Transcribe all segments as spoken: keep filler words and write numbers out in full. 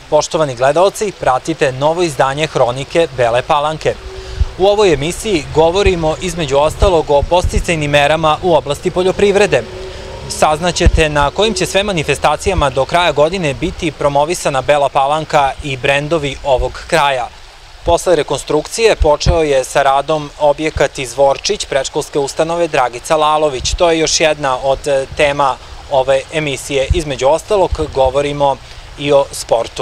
Poštovani gledaoci, pratite novo izdanje Hronike Bele Palanke. U ovoj emisiji govorimo između ostalog o podsticajnim merama u oblasti poljoprivrede. Saznaćete na kojim će sve manifestacijama do kraja godine biti promovisana Bela Palanka i brendovi ovog kraja. Posle rekonstrukcije počeo je sa radom objekat Izvorčić predškolske ustanove Dragica Lalović. To je još jedna od tema ove emisije. Između ostalog govorimo i o sportu.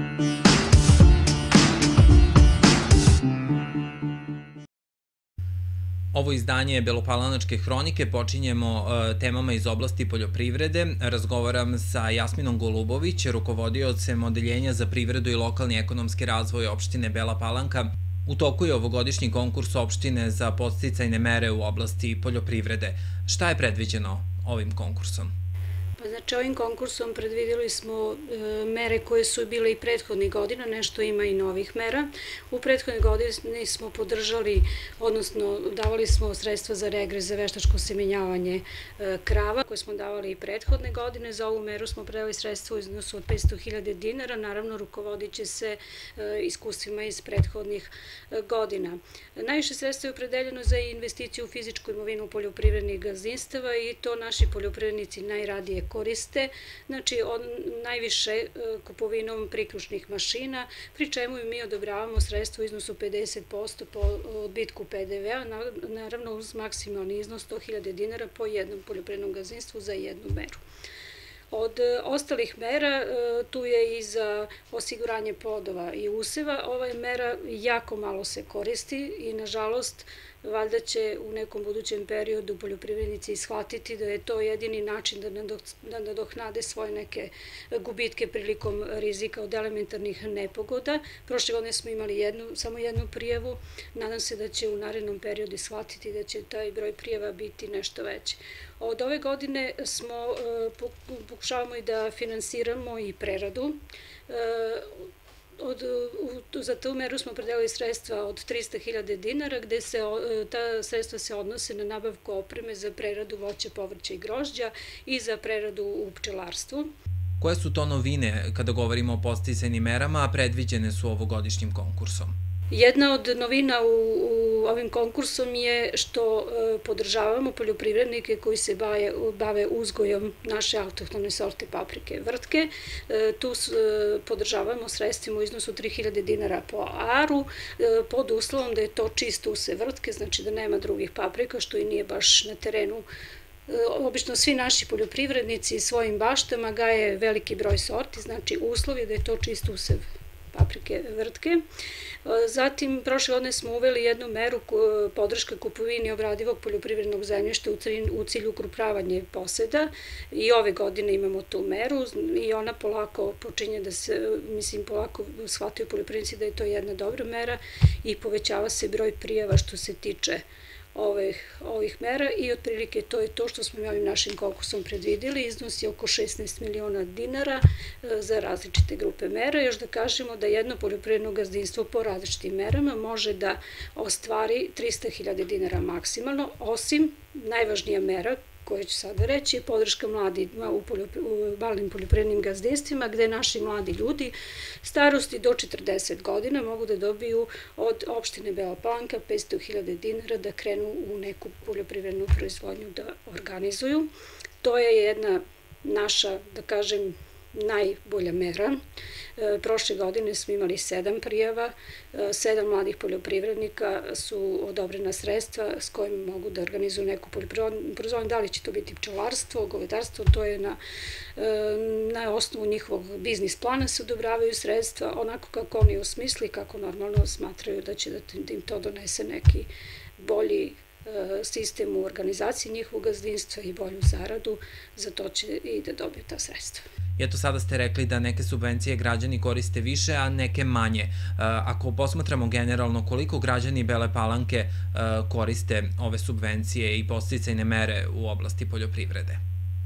Ovo izdanje Belopalanačke hronike počinjemo temama iz oblasti poljoprivrede. Razgovaram sa Jasminom Golubović, rukovodiocem Odeljenja za privredu i lokalni ekonomski razvoj opštine Bela Palanka. U toku je ovogodišnji konkurs opštine za podsticajne mere u oblasti poljoprivrede. Šta je predviđeno ovim konkursom? Pa znači ovim konkursom predvidjeli smo mere koje su bile i prethodnih godina, nešto ima i novih mera. U prethodnih godini smo podržali, odnosno davali smo sredstva za regres za veštačko semenjavanje krava koje smo davali i prethodne godine. Za ovu meru smo predali sredstva u iznosu od petsto hiljada dinara, naravno rukovodit će se iskustvima iz prethodnih godina. Najviše sredstva je opredeljeno za investiciju u fizičku imovinu poljoprivrednih gazdinstava i to naši poljoprivrednici najradije koriste, znači najviše kupovinom priključnih mašina, pri čemu mi odobravamo sredstvo u iznosu pedeset posto po odbitku pe de ve a, naravno uz maksimalni iznos sto hiljada dinara po jednom poljoprivrednom gazdinstvu za jednu meru. Od ostalih mera tu je i za osiguranje plodova i useva. Ova mera jako malo se koristi i nažalost valjda će u nekom budućem periodu poljoprivrednici shvatiti da je to jedini način da nadoknade svoje neke gubitke prilikom rizika od elementarnih nepogoda. Prošle godine smo imali samo jednu prijavu, nadam se da će u narednom periodu shvatiti da će taj broj prijava biti nešto veći. Od ove godine smo, pokušavamo i da finansiramo i preradu. Za tu meru smo predelili sredstva od trista hiljada dinara, gde se ta sredstva se odnose na nabavku opreme za preradu voća, povrća i grožđa i za preradu u pčelarstvu. Koje su to novine kada govorimo o podsticajnim merama, a predviđene su ovogodišnjim konkursom? Jedna od novina u ovim konkursom je što podržavamo poljoprivrednike koji se bave uzgojom naše autohtone sorte paprike vrtke. Tu podržavamo sredstvima u iznosu tri hiljade dinara po aru, pod uslovom da je to čist usev vrtke, znači da nema drugih paprika, što i nije baš na terenu. Obično svi naši poljoprivrednici svojim baštama gaje veliki broj sorti, znači uslov je da je to čist usev paprike vrtke. Zatim, prošle godine smo uveli jednu meru podrške kupovini obradivog poljoprivrednog zemljišta u cilju ukrupnjavanja poseda i ove godine imamo tu meru i ona polako počinje da se, mislim, polako shvataju poljoprivrednici da je to jedna dobra mera i povećava se broj prijava što se tiče ovih mera i otprilike to je to što smo mi ovim našim konkursom predvideli. Iznos je oko šesnaest miliona dinara za različite grupe mera. Još da kažemo da jedno poljoprivredno gazdinstvo po različitim merama može da ostvari trista hiljada dinara maksimalno, osim najvažnija mera koje ću sada reći, je podrška mladima u malim poljoprivrednim gazdinstvima, gde naši mladi ljudi starosti do četrdeset godina mogu da dobiju od opštine Bela Palanka petsto hiljada dinara da krenu u neku poljoprivrednu proizvodnju da organizuju. To je jedna naša, da kažem, najbolja mera. Prošle godine smo imali sedam prijava, sedam mladih poljoprivrednika su odobrena sredstva s kojim mogu da organizuju neku poljoprivrednu, da li će to biti pčelarstvo, govedarstvo, to je na osnovu njihovog biznis plana se odobravaju sredstva, onako kako oni osmisli, kako normalno smatraju da će da im to donese neki bolji sistem u organizaciji njihovog gazdinstva i bolju zaradu, za to će i da dobiju ta sredstva. I eto sada ste rekli da neke subvencije građani koriste više, a neke manje. Ako posmatramo generalno koliko građani Bele Palanke koriste ove subvencije i podsticajne mere u oblasti poljoprivrede?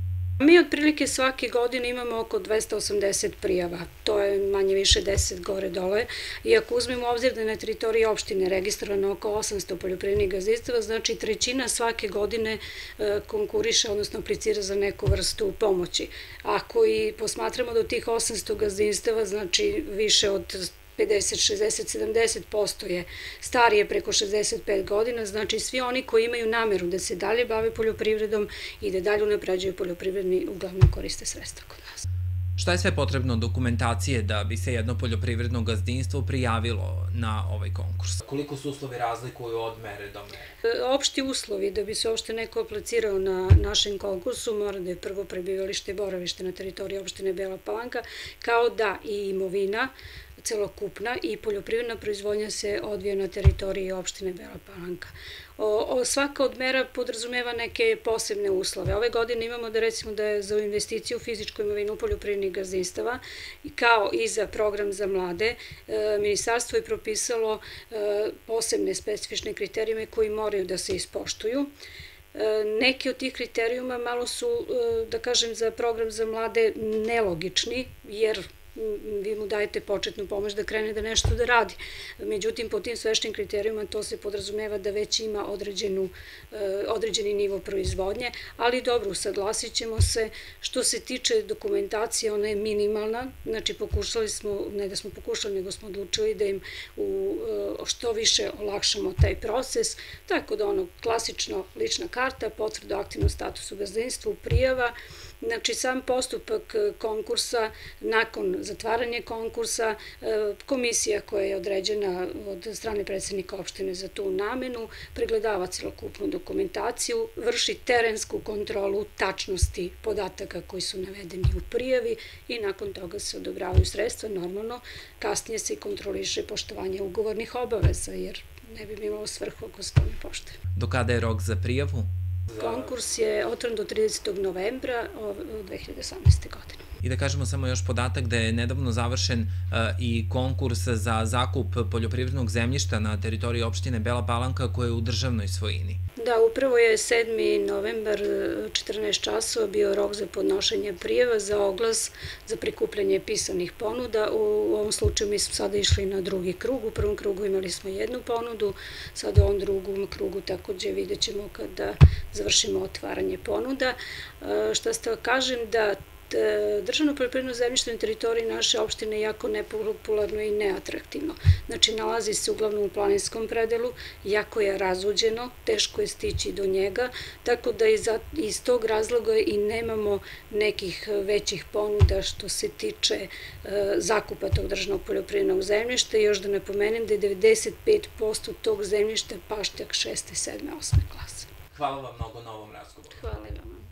Mi otprilike svake godine imamo oko dvesta osamdeset prijava, to je manje više deset gore dole, i ako uzmemo obzir da je na teritoriji opštine registrovano oko osamsto poljoprivrednih gazdinstava, znači trećina svake godine konkuriše, odnosno aplicira za neku vrstu pomoći. Ako i posmatramo do tih osamsto gazdinstava, znači više od pedeset, šezdeset, sedamdeset posto je starije preko šezdeset pet godina, znači svi oni koji imaju nameru da se dalje bave poljoprivredom i da dalje unapređuju poljoprivredni, uglavnom koriste sredstva kod nas. Šta je sve potrebno dokumentacije da bi se jedno poljoprivredno gazdinstvo prijavilo na ovaj konkurs? Koliko su uslovi razlikuju od mere do mere? Opšti uslovi da bi se uopšte neko aplicirao na našem konkursu mora da je prvo prebivalište i boravište na teritoriji opštine Bela Palanka, kao da i imovina celokupna i poljoprivredna proizvodnja se odvija na teritoriji opštine Bela Palanka. Svaka od mera podrazumeva neke posebne uslove. Ove godine imamo da recimo da je za investiciju u fizičku imovinu poljoprivrednih gazdinstava, kao i za program za mlade, ministarstvo je propisalo posebne specifične kriterijume koji moraju da se ispoštuju. Neki od tih kriterijuma malo su, da kažem, za program za mlade nelogični, jer vi mu dajete početnu pomoć da krene da nešto da radi. Međutim, po tim sveštim kriterijuma to se podrazumeva da već ima određeni nivo proizvodnje, ali dobro, usaglasit ćemo se. Što se tiče dokumentacije, ona je minimalna, znači pokušali smo, ne da smo pokušali, nego smo odlučili da im što više olakšamo taj proces, tako da ono klasično lična karta, potvrda o aktivnom statusu gazdinstva, prijava, znači sam postupak konkursa, nakon zatvaranja konkursa, komisija koja je određena od strane predsednika opštine za tu namenu, pregledava celokupnu dokumentaciju, vrši terensku kontrolu tačnosti podataka koji su navedeni u prijavi i nakon toga se odobravaju sredstva. Normalno, kasnije se i kontroliše poštovanje ugovornih obaveza, jer ne bi imalo svrhu ako se to ne poštuje. Do kada je rok za prijavu? Konkurs je otvoren do tridesetog novembra dve hiljade osamnaeste. godine. I da kažemo samo još podatak da je nedavno završen i konkurs za zakup poljoprivrednog zemljišta na teritoriji opštine Bela Palanka koje je u državnoj svojini. Da, upravo je sedmi novembar, četrnaest časova bio rok za podnošenje prijava za oglas za prikupljanje pisanih ponuda. U ovom slučaju mi smo sada išli na drugi krug. U prvom krugu imali smo jednu ponudu, sada u ovom drugom krugu takođe vidjet ćemo kada završimo otvaranje ponuda. Šta ste kažem da državno poljoprivredno zemljište na teritoriji naše opštine je jako nepopularno i neatraktivno. Znači, nalazi se uglavnom u planinskom predelu, jako je razuđeno, teško je stići do njega, tako da iz tog razloga i nemamo nekih većih ponuda što se tiče zakupa tog državnog poljoprivrednog zemljišta. I još da napomenem da je devedeset pet posto tog zemljišta pašnjak šeste, sedme, osme klase. Hvala vam mnogo na ovom razgovoru. Hvala i vama.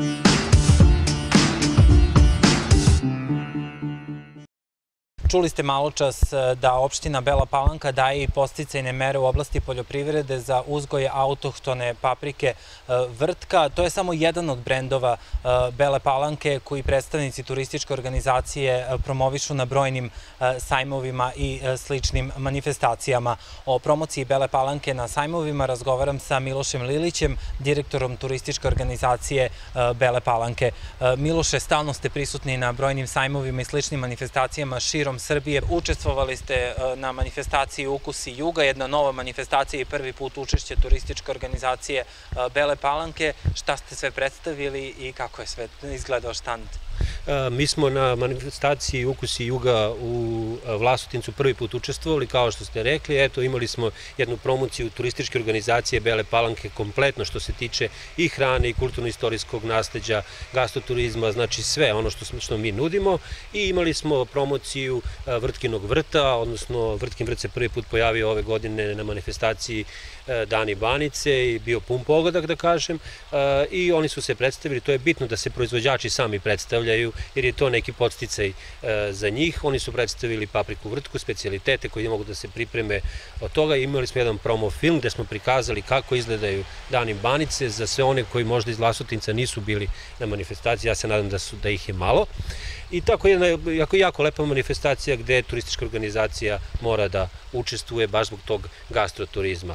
Čuli ste malo čas da opština Bela Palanka daje i podsticajne mere u oblasti poljoprivrede za uzgoj autohtone paprike Vrtka. To je samo jedan od brendova Bele Palanke koji predstavnici turističke organizacije promovišu na brojnim sajmovima i sličnim manifestacijama. O promociji Bele Palanke na sajmovima razgovaram sa Milošem Lilićem, direktorom turističke organizacije Bele Palanke. Miloše, stalno ste prisutni na brojnim sajmovima i sličnim manifestacijama širom Srbije. Učestvovali ste na manifestaciji Ukusi Juga, jedna nova manifestacija i prvi put učešće turističke organizacije Bele Palanke. Šta ste sve predstavili i kako je sve izgledao štand? Mi smo na manifestaciji Ukusi Juga u Vlasotincu prvi put učestvovali, kao što ste rekli. Eto, imali smo jednu promociju turističke organizacije Bele Palanke kompletno što se tiče i hrane i kulturno-istorijskog nasleđa, gastroturizma, znači sve ono što mi nudimo. I imali smo promociju Vrtkinog vrta, odnosno Vrtkin vrt se prvi put pojavio ove godine na manifestaciji Dani Banice i bio pun pogodak, da kažem, i oni su se predstavili. To je bitno da se proizvođači sami predstavljaju, jer je to neki podsticaj za njih. Oni su predstavili papriku vrtku, specijalitete koji mogu da se pripreme od toga. Imali smo jedan promo film gde smo prikazali kako izgledaju Dani Banice za sve one koji možda iz Vlasotinca nisu bili na manifestaciji. Ja se nadam da ih je malo. I tako je jako, jako lepa manifestacija gde turistička organizacija mora da učestvuje baš zbog tog gastroturizma.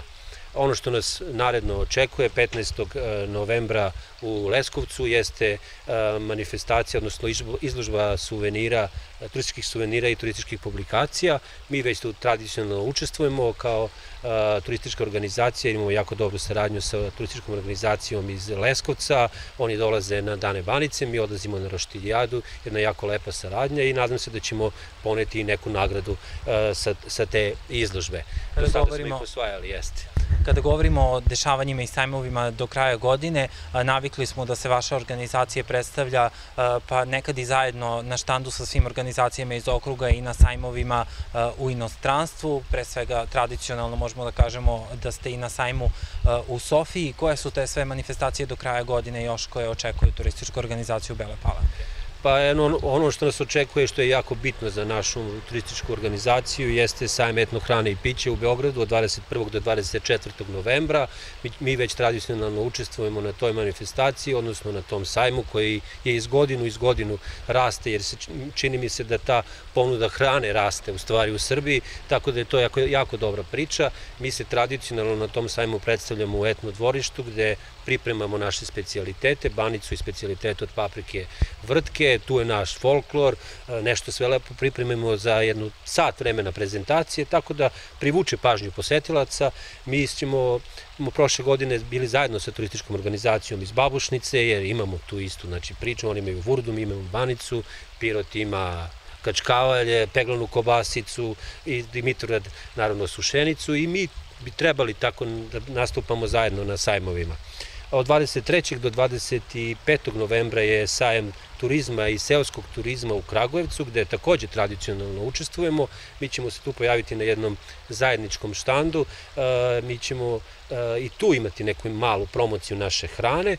Ono što nas naredno očekuje petnaestog novembra u Leskovcu jeste manifestacija, odnosno izložba suvenira, turističkih suvenira i turističkih publikacija. Mi već tu tradicionalno učestvujemo kao turistička organizacija, imamo jako dobru saradnju sa turističkom organizacijom iz Leskovca, oni dolaze na Dane Banice, mi odlazimo na Roštiljijadu, jedna jako lepa saradnja i nadam se da ćemo poneti i neku nagradu sa, sa te izložbe. Do sada smo ih osvajali, jeste. Kada govorimo o dešavanjima i sajmovima do kraja godine, navikli smo da se vaša organizacija predstavlja pa nekad i zajedno na štandu sa svim organizacijama iz okruga i na sajmovima u inostranstvu. Pre svega tradicionalno možemo da kažemo da ste i na sajmu u Sofiji. Koje su te sve manifestacije do kraja godine još koje očekuju turističku organizaciju Bele Palanke? Pa ono što nas očekuje, što je jako bitno za našu turističku organizaciju, jeste sajam etno hrane i piće u Beogradu od dvadeset prvog do dvadeset četvrtog novembra. Mi već tradicionalno učestvujemo na toj manifestaciji, odnosno na tom sajmu koji je iz godinu iz godinu raste, jer se čini mi se da ta ponuda hrane raste u stvari u Srbiji, tako da je to jako, jako dobra priča. Mi se tradicionalno na tom sajmu predstavljamo u etno dvorištu gde pripremamo naše specijalitete, banicu i specijalitete od paprike vrtke, tu je naš folklor, nešto sve lepo pripremimo za jednu sat vremena prezentacije, tako da privuče pažnju posetilaca. Mi ćemo prošle godine bili zajedno sa turističkom organizacijom iz Babušnice, jer imamo tu istu znači, priču, oni imaju vurdu, mi imamo banicu, Pirot ima kačkavalje, peglanu kobasicu i Dimitrovgrad naravno sušenicu i mi bi trebali tako da nastupamo zajedno na sajmovima. Od dvadeset trećeg do dvadeset petog novembra je sajam turizma i seoskog turizma u Kragujevcu, gde takođe tradicionalno učestvujemo. Mi ćemo se tu pojaviti na jednom zajedničkom štandu. Mi ćemo i tu imati neku malu promociju naše hrane.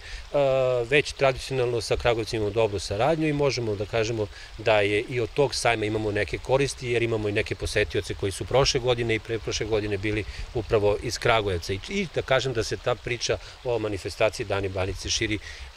Već tradicionalno sa Kragujevcem imamo dobru saradnju i možemo da kažemo da je i od tog sajma imamo neke koristi, jer imamo i neke posetioce koji su prošle godine i pre prošle godine bili upravo iz Kragujevca. I da kažem da se ta priča o manifestaciji Dani Banice širi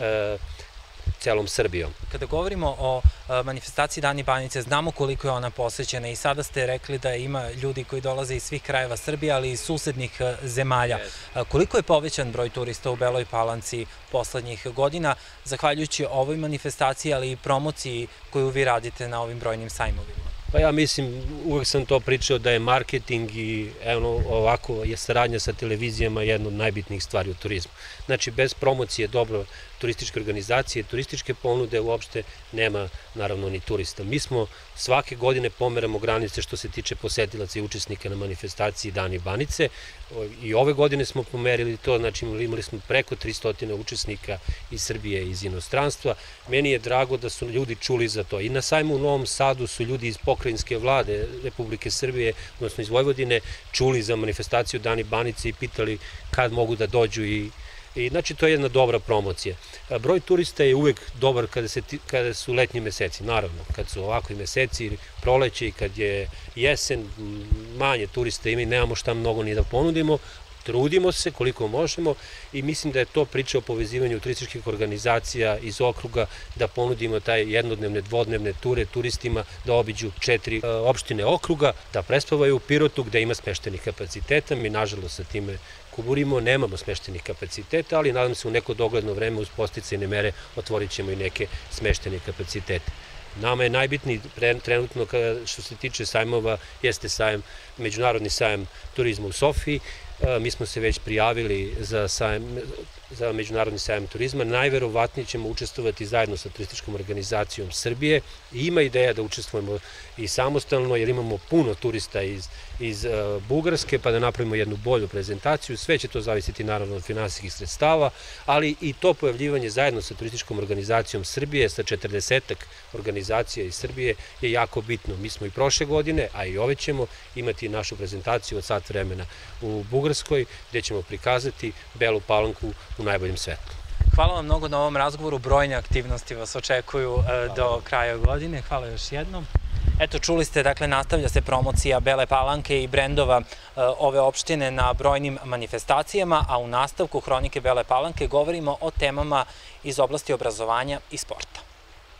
celom Srbijom. Kada govorimo o manifestaciji Dani Banice, znamo koliko je ona posvećena i sada ste rekli da ima ljudi koji dolaze iz svih krajeva Srbije, ali i iz susednih zemalja. Koliko je povećan broj turista u Beloj Palanci poslednjih godina, zahvaljujući ovoj manifestaciji, ali i promociji koju vi radite na ovim brojnim sajmovima? Pa ja mislim, uvek sam to pričao da je marketing i evo ovako je saradnja sa televizijama jedna od najbitnijih stvari u turizmu. Znači, bez promocije dobro turističke organizacije, turističke ponude uopšte nema naravno ni turista. Mi smo svake godine pomeramo granice što se tiče posetilaca i učesnika na manifestaciji Dani Banice i ove godine smo pomerili to, znači imali smo preko tristo učesnika iz Srbije i iz inostranstva. Meni je drago da su ljudi čuli za to. I na sajmu u Novom Sadu su ljudi iz pokrajinske vlade Republike Srbije, odnosno iz Vojvodine, čuli za manifestaciju Dani Banice i pitali kad mogu da dođu i I znači to je jedna dobra promocija. Broj turista je uvek dobar kada, se, kada su letnji meseci, naravno, kad su ovakvi meseci, proleće i kad je jesen, manje turista ima i nemamo šta mnogo ni da ponudimo, trudimo se koliko možemo i mislim da je to priča o povezivanju turističkih organizacija iz okruga, da ponudimo taj jednodnevne, dvodnevne ture turistima, da obiđu četiri opštine okruga, da prespavaju u Pirotu gde ima smeštenih kapaciteta. Mi nažalost sa time kuburimo, nemamo smeštenih kapaciteta, ali nadam se u neko dogledno vreme uz podsticajne mere otvorit ćemo i neke smeštene kapacitete. Nama je najbitniji trenutno što se tiče sajmova jeste sajam, međunarodni sajam turizma u Sofiji. Mi smo se već prijavili za, sajam, za međunarodni sajam turizma. Najverovatnije ćemo učestvovati zajedno sa turističkom organizacijom Srbije i ima ideja da učestvujemo i samostalno jer imamo puno turista iz, iz uh, Bugarske pa da napravimo jednu bolju prezentaciju. Sve će to zavisiti naravno od finansijskih sredstava, ali i to pojavljivanje zajedno sa turističkom organizacijom Srbije, sa četrdesetak organizacija iz Srbije je jako bitno. Mi smo i prošle godine, a i ove ćemo imati našu prezentaciju od sat vremena u Bugarskoj, gde ćemo prikazati Belu Palanku u najboljem svetlu. Hvala vam mnogo na ovom razgovoru, brojne aktivnosti vas očekuju do kraja godine. Hvala još jednom. Eto, čuli ste, dakle, nastavlja se promocija Bele Palanke i brendova ove opštine na brojnim manifestacijama, a u nastavku Hronike Bele Palanke govorimo o temama iz oblasti obrazovanja i sporta.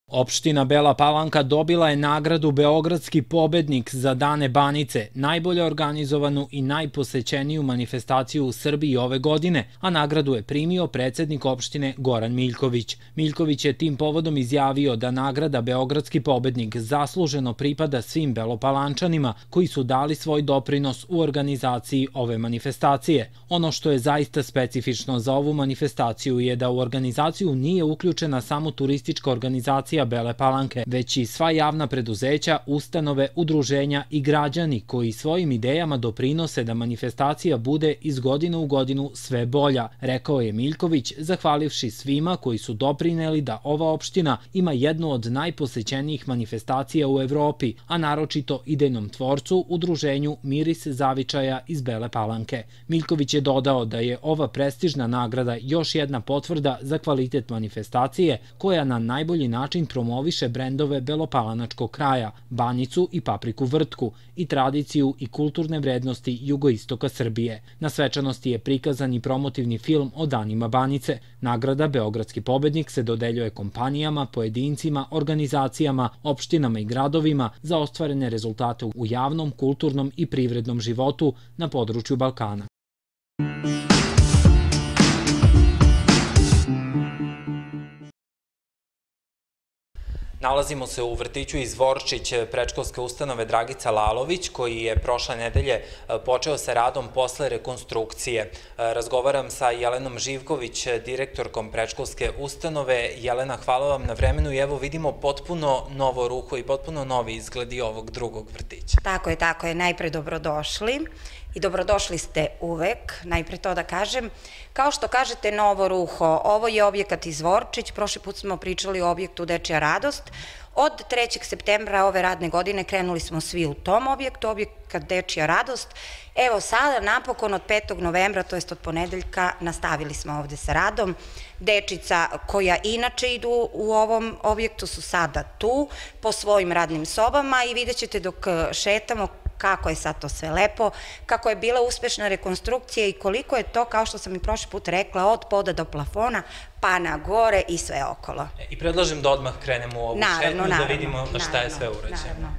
Opština Bela Palanka dobila je nagradu Beogradski pobednik za Dane Banice, najbolje organizovanu i najposećeniju manifestaciju u Srbiji ove godine, a nagradu je primio predsednik opštine Goran Miljković. Miljković je tim povodom izjavio da nagrada Beogradski pobednik zasluženo pripada svim Belopalančanima koji su dali svoj doprinos u organizaciji ove manifestacije. Ono što je zaista specifično za ovu manifestaciju je da u organizaciju nije uključena samo turistička organizacija Bele Palanke, već i sva javna preduzeća, ustanove, udruženja i građani koji svojim idejama doprinose da manifestacija bude iz godine u godinu sve bolja, rekao je Miljković, zahvalivši svima koji su doprineli da ova opština ima jednu od najposećenijih manifestacija u Evropi, a naročito idejnom tvorcu, udruženju Miris zavičaja iz Bele Palanke. Miljković je dodao da je ova prestižna nagrada još jedna potvrda za kvalitet manifestacije koja na najbolji način promoviše brendove belopalanačkog kraja, Banjicu i Papriku Vrtku i tradiciju i kulturne vrednosti jugoistoka Srbije. Na svečanosti je prikazan i promotivni film o danima Banjice. Nagrada Beogradski pobednik se dodeljuje kompanijama, pojedincima, organizacijama, opštinama i gradovima za ostvarene rezultate u javnom, kulturnom i privrednom životu na području Balkana. Nalazimo se u vrtiću iz Vorčić predškolske ustanove Dragica Lalović, koji je prošle nedelje počeo sa radom posle rekonstrukcije. Razgovaram sa Jelenom Živković, direktorkom predškolske ustanove. Jelena, hvala vam na vremenu i evo vidimo potpuno novo ruho i potpuno novi izgledi ovog drugog vrtića. Tako je, tako je. Najpre dobrodošli. I dobrodošli ste uvek, najpre to da kažem. Kao što kažete, novo ruho, ovo je objekat iz Vorčić, prošli put smo pričali o objektu Dečija radost. Od trećeg septembra ove radne godine krenuli smo svi u tom objektu, objekat Dečija radost. Evo sada, napokon od petog novembra, to jest od ponedeljka, nastavili smo ovde sa radom. Dečica koja inače idu u ovom objektu su sada tu, po svojim radnim sobama i vidjet ćete dok šetamo kako je sad to sve lepo, kako je bila uspešna rekonstrukcija i koliko je to, kao što sam i prošli put rekla, od poda do plafona, pa na gore i sve okolo. I predlažem da odmah krenemo u ovu šetnju, da vidimo šta je sve urađeno.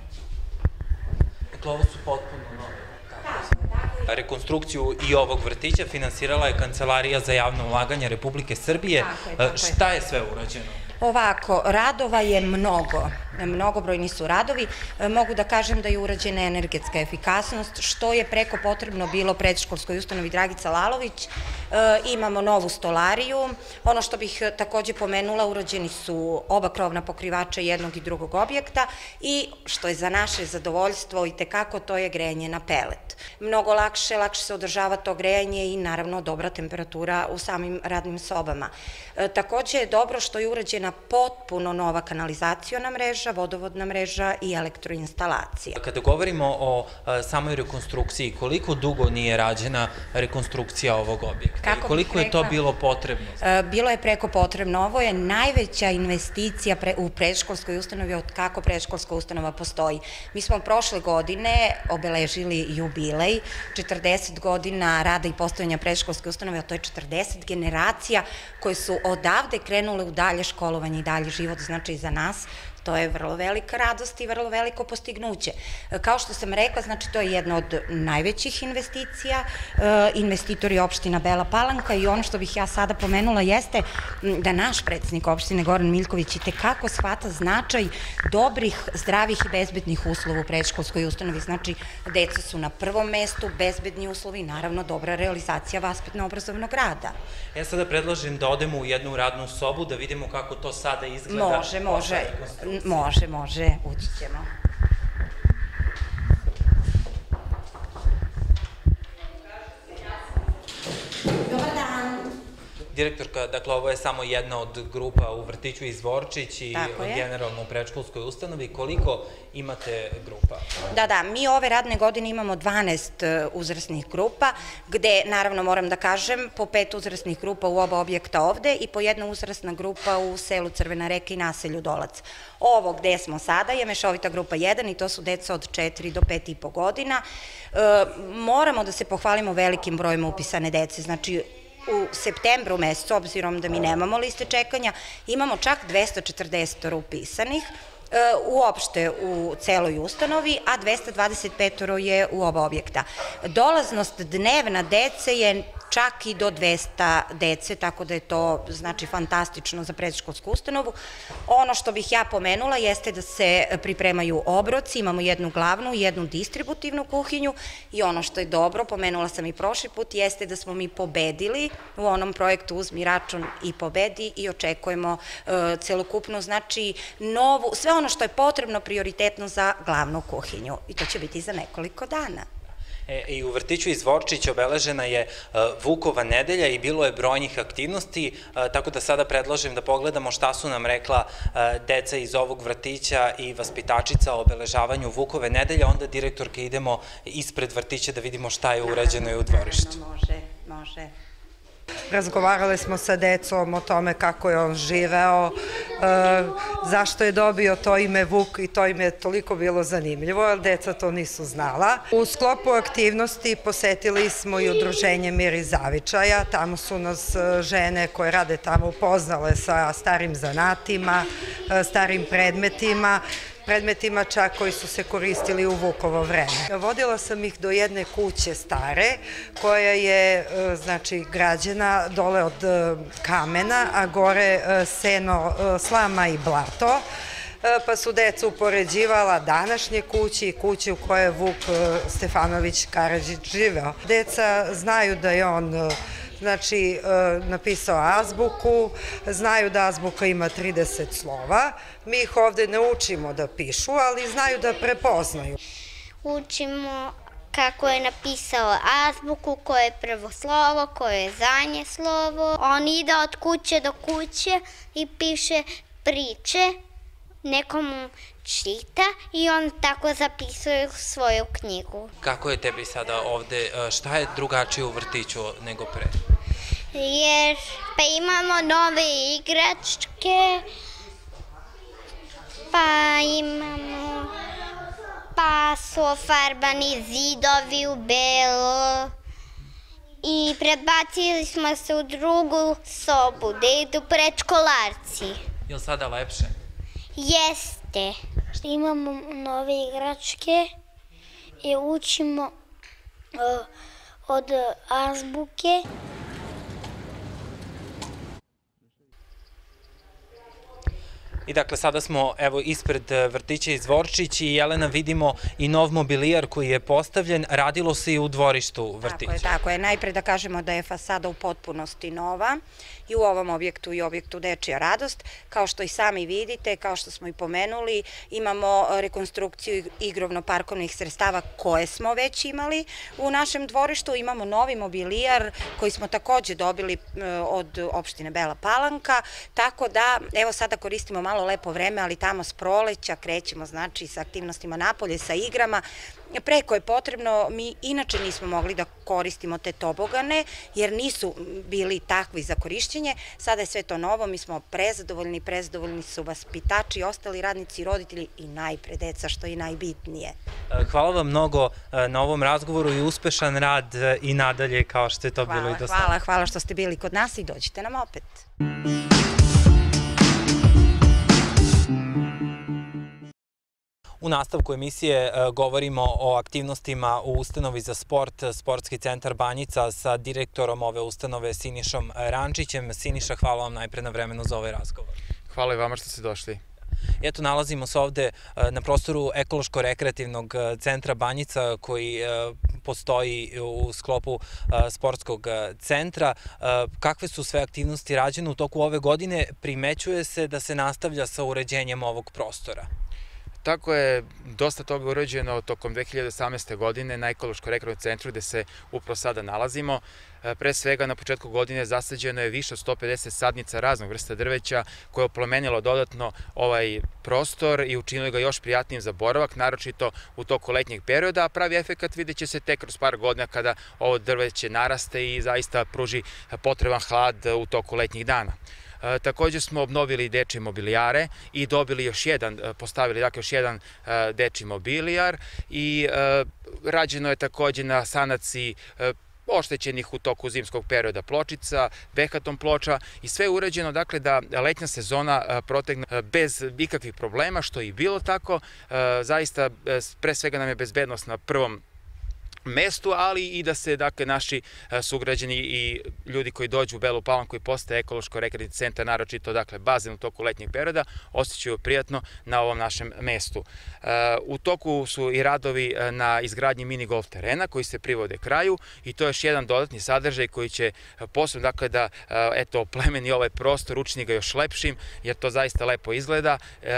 Dakle, ovo su potpuno nove. Rekonstrukciju i ovog vrtića finansirala je Kancelarija za javno ulaganje Republike Srbije. Šta je sve urađeno? Ovako, radova je mnogo, mnogobrojni su radovi. Mogu da kažem da je urađena energetska efikasnost, što je preko potrebno bilo predškolskoj ustanovi Dragica Lalović. Imamo novu stolariju. Ono što bih takođe pomenula, urađeni su oba krovna pokrivača jednog i drugog objekta i što je za naše zadovoljstvo i tekako, to je grejanje na pelet. Mnogo lakše, lakše se održava to grejanje i naravno dobra temperatura u samim radnim sobama. Takođe je dobro što je urađena potpuno nova kanalizaciona mreža, vodovodna mreža i elektroinstalacija. Kada govorimo o samoj rekonstrukciji, koliko dugo nije rađena rekonstrukcija ovog objekta i koliko je to bilo potrebno? Bilo je preko potrebno. Ovo je najveća investicija u predškolskoj ustanovi od kako predškolska ustanova postoji. Mi smo prošle godine obeležili jubilej, četrdeset godina rada i postojanja predškolske ustanove, a to je četrdeset generacija koje su odavde krenule u dalje školovanje i dalje život, znači za nas. To je vrlo velika radost i vrlo veliko postignuće. Kao što sam rekla, znači to je jedna od najvećih investicija, investitor je opština Bela Palanka i ono što bih ja sada pomenula jeste da naš predsednik opštine Goran Miljković i tekako shvata značaj dobrih, zdravih i bezbednih uslova u predškolskoj ustanovi. Znači, deca su na prvom mestu, bezbedni uslovi i naravno dobra realizacija vaspitno-obrazovnog rada. Ja sada predlažem da odemo u jednu radnu sobu, da vidimo kako to sada izgleda. Može, može. Može, može, ući ćemo. Dobar dan. Direktorka, dakle, ovo je samo jedna od grupa u vrtiću iz Vorčić i generalno u predškolskoj ustanovi. Koliko imate grupa? Da, da, mi ove radne godine imamo dvanaest uzrasnih grupa, gde, naravno, moram da kažem, po pet uzrasnih grupa u oba objekta ovde i po jedna uzrasna grupa u selu Crvena reka i naselju Dolac. Ovo gde smo sada je mešovita grupa jedan i to su deca od četiri do pet i po godina. Moramo da se pohvalimo velikim brojem upisane dece, znači u septembru mesecu, obzirom da mi nemamo liste čekanja, imamo čak dvesta četrdeset upisanih, uopšte u celoj ustanovi, a dvesta dvadeset pet je u oba objekta. Dolaznost dnevna dece je čak i do dvesta dece, tako da je to znači fantastično za predškolsku ustanovu. Ono što bih ja pomenula jeste da se pripremaju obroci, imamo jednu glavnu i jednu distributivnu kuhinju i ono što je dobro, pomenula sam i prošli put, jeste da smo mi pobedili u onom projektu Uzmi račun i pobedi i očekujemo celokupno, znači novu, sve ono što je potrebno prioritetno za glavnu kuhinju i to će biti za nekoliko dana. I u vrtiću iz Vorčića obeležena je Vukova nedelja i bilo je brojnih aktivnosti, tako da sada predlažem da pogledamo šta su nam rekla deca iz ovog vrtića i vaspitačica o obeležavanju Vukove nedelje, onda direktorke idemo ispred vrtića da vidimo šta je urađeno i u dvorištu. Može, može. Razgovarali smo sa decom o tome kako je on živeo, zašto je dobio to ime Vuk i to im je toliko bilo zanimljivo, jer deca to nisu znala. U sklopu aktivnosti posetili smo i udruženje Mir iz Zavičaja, tamo su nas žene koje rade tamo upoznale sa starim zanatima, starim predmetima, predmetima čak koji su se koristili u Vukovo vreme. Vodila sam ih do jedne kuće stare koja je znači građena dole od kamena, a gore seno, slama i blato, pa su deca upoređivala današnje kuće i kuće u kojoj je Vuk Stefanović Karadžić živeo. Deca znaju da je on znači napisao azbuku, znaju da azbuka ima trideset slova, mi ih ovde ne učimo da pišu, ali znaju da prepoznaju. Učimo kako je napisao azbuku, koje je prvo slovo, koje je zadnje slovo. On ide od kuće do kuće i piše priče, nekomu čita i on tako zapisuje svoju knjigu. Kako je tebi sada ovde, šta je drugačije u vrtiću nego pre? Jer pa imamo nove igračke, pa imamo, pa su ofarbani zidovi u belo i prebacili smo se u drugu sobu gde idu predškolarci. Je li sada lepše? Jeste. Imamo nove igračke i učimo od azbuke. I dakle, sada smo evo ispred vrtića iz Vorčić i Jelena vidimo i nov mobilijar koji je postavljen, radilo se i u dvorištu vrtića. Tako je, tako je. Najpre da kažemo da je fasada u potpunosti nova i u ovom objektu i objektu Dečija radost. Kao što i sami vidite, kao što smo i pomenuli, imamo rekonstrukciju igrovno-parkovnih sredstava koje smo već imali u našem dvorištu. Imamo novi mobilijar koji smo takođe dobili od opštine Bela Palanka, tako da evo sada koristimo malo lepo vreme, ali tamo s proleća krećemo znači sa aktivnostima napolje, sa igrama. Preko je potrebno, mi inače nismo mogli da koristimo te tobogane jer nisu bili takvi za korišćenje. Sada je sve to novo, mi smo prezadovoljni, prezadovoljni su vaspitači, ostali radnici, roditelji i najpre deca, što je najbitnije. Hvala vam mnogo na ovom razgovoru i uspešan rad i nadalje kao što je to bilo i do sada. Hvala, hvala što ste bili kod nas i dođite nam opet. U nastavku emisije govorimo o aktivnostima u ustanovi za sport, Sportski centar Banjica sa direktorom ove ustanove Sinišom Rančićem. Siniša, hvala vam najpre na vremenu za ovaj razgovor. Hvala i vama što ste došli. Eto, nalazimo se ovde na prostoru Ekološko-rekreativnog centra Banjica koji postoji u sklopu sportskog centra. Kakve su sve aktivnosti rađene u toku ove godine? Primećuje se da se nastavlja sa uređenjem ovog prostora. Tako je dosta toga urađeno tokom dve hiljade osamnaeste. godine na Ekološko-rekreativnom centru gde se upravo sada nalazimo. Pre svega na početku godine zasađeno je više od sto pedeset sadnica raznog vrsta drveća koje je oplemenilo dodatno ovaj prostor i učinilo ga još prijatnijim za boravak, naročito u toku letnjeg perioda, a pravi efekat vidjet će se tek kroz par godina kada ovo drveće naraste i zaista pruži potreban hlad u toku letnjih dana. Takođe smo obnovili dečije mobilijare i dobili još jedan, postavili dakle još jedan dečiji mobilijar i rađeno je takođe na sanaciji oštećenih u toku zimskog perioda pločica, behaton ploča i sve je urađeno dakle da letnja sezona protegne bez ikakvih problema, što je i bilo tako. Zaista pre svega nam je bezbednost na prvom mestu, ali i da se dakle naši sugrađani i ljudi koji dođu u Belu Palanku i postaje ekološko-rekreativni centar, naročito dakle bazen u toku letnjeg perioda, osjećaju prijatno na ovom našem mestu. U toku su i radovi na izgradnji mini golf terena koji se privode kraju i to je još jedan dodatni sadržaj koji će posebno dakle da eto oplemeni ovaj prostor, učini ga još lepšim, jer to zaista lepo izgleda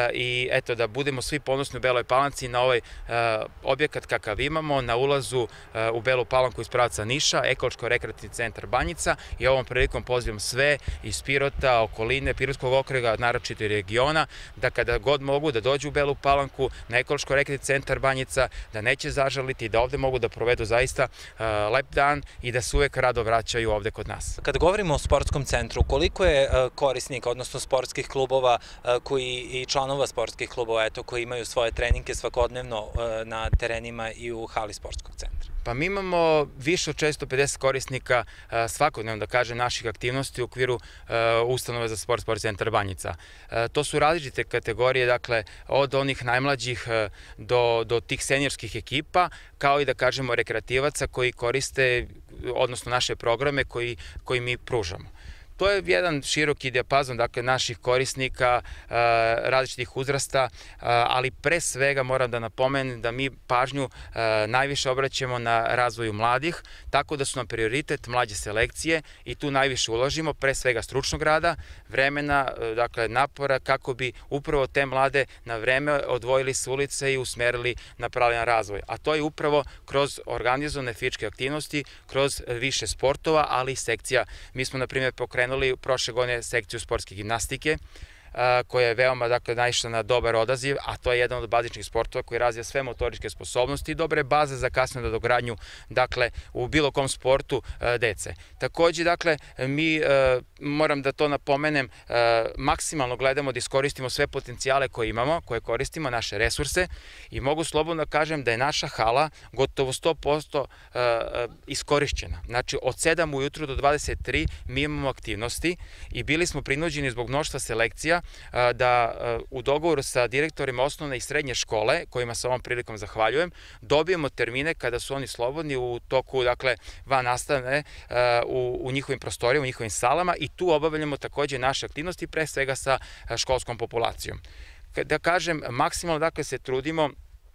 i eto da budemo svi ponosni u Beloj Palanci na ovaj objekat kakav imamo na ulazu u Belu Palanku iz pravca Niša, ekološko-rekreativni centar Banjica, i ovom prilikom pozivam sve iz Pirota, okoline, Pirotskog okrega, naročito i regiona, da kada god mogu da dođu u Belu Palanku na ekološko-rekreativni centar Banjica, da neće zažaliti i da ovde mogu da provedu zaista lep dan i da se uvek rado vraćaju ovde kod nas. Kada govorimo o sportskom centru, koliko je korisnika, odnosno sportskih klubova koji i članova sportskih klubova eto, koji imaju svoje treninge svakodnevno na terenima i u hali sportskog centra? Pa mi imamo više od četiristo pedeset korisnika svakodnevno, da kažem, naših aktivnosti u okviru ustanove za sport, sport centar Banjica. To su različite kategorije, dakle, od onih najmlađih do, do tih seniorskih ekipa, kao i da kažemo rekreativaca koji koriste, odnosno naše programe koji, koji mi pružamo. To je jedan široki dijapazon dakle, naših korisnika, različitih uzrasta, ali pre svega moram da napomenem da mi pažnju najviše obraćamo na razvoju mladih, tako da su nam prioritet mlađe selekcije i tu najviše uložimo, pre svega stručnog rada, vremena, dakle napora, kako bi upravo te mlade na vreme odvojili s ulice i usmerili na pravilan razvoj. A to je upravo kroz organizovane fizičke aktivnosti, kroz više sportova, ali i sekcija. Mi smo, na primjer, pokrenuli prošle godine sekciju sportske gimnastike, koja je veoma, dakle, naišla na dobar odaziv, a to je jedan od bazičnih sportova koji razvija sve motoričke sposobnosti i dobre baze za kasnu nadogradnju, dakle, u bilo kom sportu dece. Takođe, dakle, mi, moram da to napomenem, maksimalno gledamo da iskoristimo sve potencijale koje imamo, koje koristimo, naše resurse, i mogu slobodno da kažem da je naša hala gotovo sto posto iskorišćena. Znači, od sedam ujutru do dvadeset tri mi imamo aktivnosti i bili smo prinuđeni zbog mnoštva selekcija da u dogovoru sa direktorima osnovne i srednje škole, kojima se ovom prilikom zahvaljujem, dobijemo termine kada su oni slobodni u toku, dakle, van nastave u, u njihovim prostorijama, u njihovim salama, i tu obavljamo takođe naše aktivnosti, pre svega sa školskom populacijom. Da kažem, maksimalno, dakle, se trudimo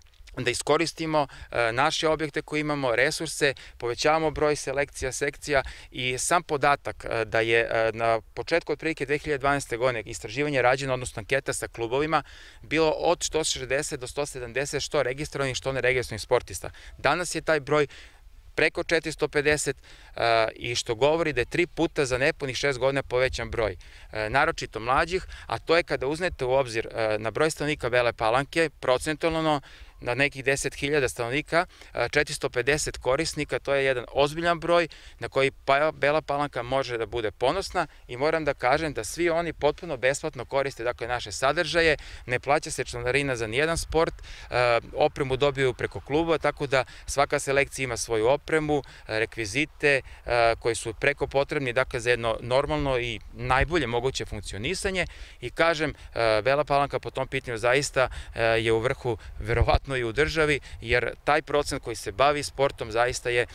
da iskoristimo naše objekte koje imamo, resurse, povećavamo broj selekcija, sekcija, i sam podatak da je na početku otprilike dve hiljade dvanaeste. godine istraživanje rađeno, odnosno anketa sa klubovima, bilo od sto šezdeset do sto sedamdeset što registrovanih, što neregistrovanih sportista. Danas je taj broj preko četiristo pedeset i što govori da je tri puta za nepunih šest godina povećan broj, naročito mlađih, a to je kada uznete u obzir na broj stanovnika Bele Palanke, procentualno na nekih deset hiljada stanovnika, četiristo pedeset korisnika, to je jedan ozbiljan broj na koji Bela Palanka može da bude ponosna, i moram da kažem da svi oni potpuno besplatno koriste, dakle, naše sadržaje, ne plaća se članarina za nijedan sport, opremu dobiju preko kluba, tako da svaka selekcija ima svoju opremu, rekvizite koji su preko potrebni, dakle, za jedno normalno i najbolje moguće funkcionisanje, i kažem, Bela Palanka po tom pitanju zaista je u vrhu, verovatno i u državi, jer taj procent koji se bavi sportom zaista je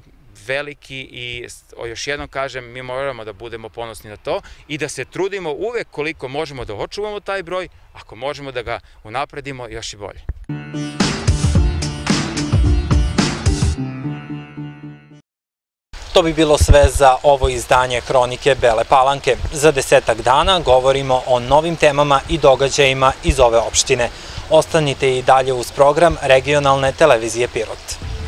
veliki, i još jednom kažem, mi moramo da budemo ponosni na to i da se trudimo uvek koliko možemo da očuvamo taj broj, ako možemo da ga unapredimo još i bolje. To bi bilo sve za ovo izdanje Hronike Bele Palanke. Za desetak dana govorimo o novim temama i događajima iz ove opštine. Ostanite i dalje uz program regionalne televizije Pirot.